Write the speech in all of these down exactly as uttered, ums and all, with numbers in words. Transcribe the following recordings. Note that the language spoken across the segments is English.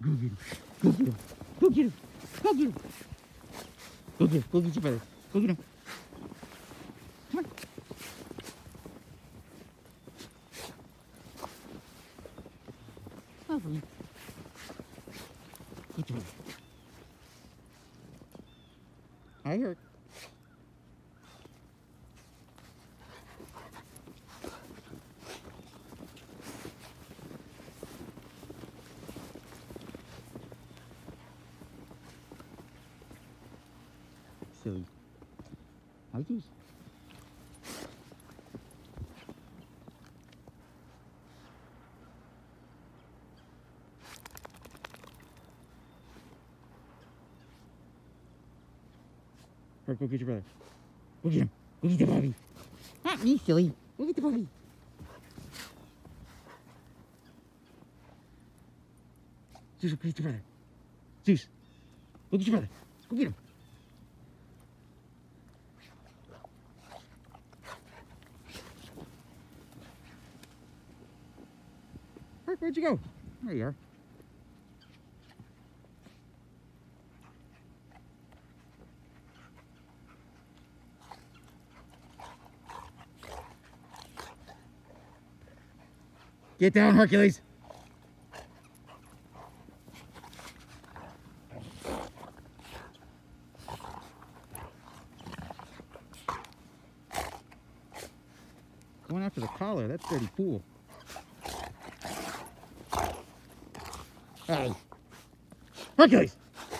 Go get him. Go get him. Go get him. Go get him. Go get your brother. Go get him. Come on. Lovely. Get your brother. I heard. Silly. Hi, Juice. Or go get your brother. Go get him. Go get the puppy. Not me, silly. Go get the puppy. Juice, go get your brother. Juice, go get your brother. Go get him. Where, where'd you go? There you are. Get down, Hercules. Going after the collar, that's dirty pool. Hey, Hercules!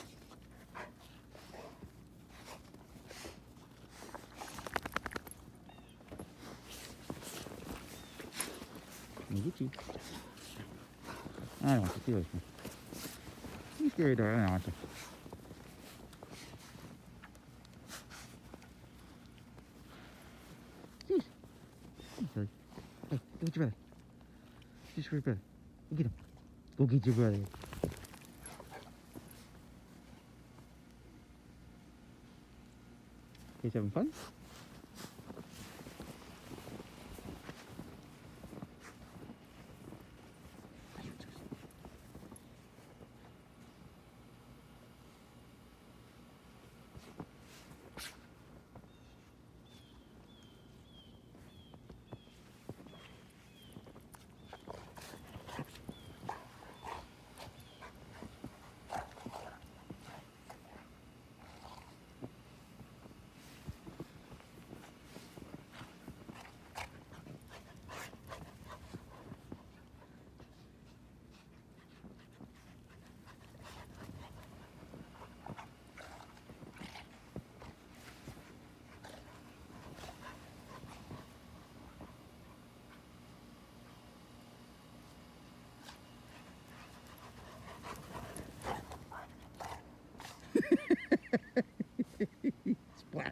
Let me get you. I don't want to feel this one. You scary dog, I don't want to. Jeez. Hey, hey, go get your brother. Just for your brother. Go get him. Go get your brother. You guys having fun? Splat.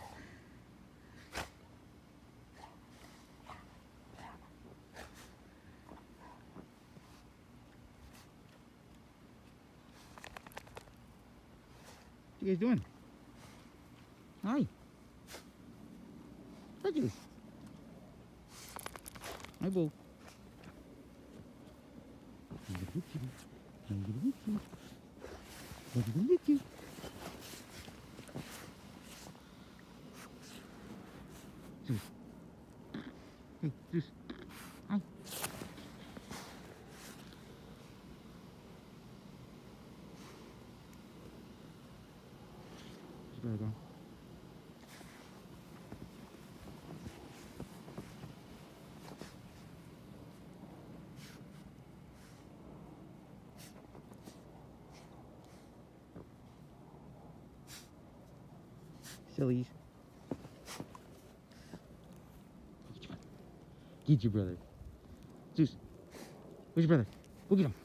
What you guys doing? Hi. Look at this. Hi, Bo. I'm gonna get you. I'm gonna get you. I'm gonna get you. Juice. Hey, Juice. Hi. Just gotta go. Sillies. Get your brother. Zeus, where's your brother? Go get him.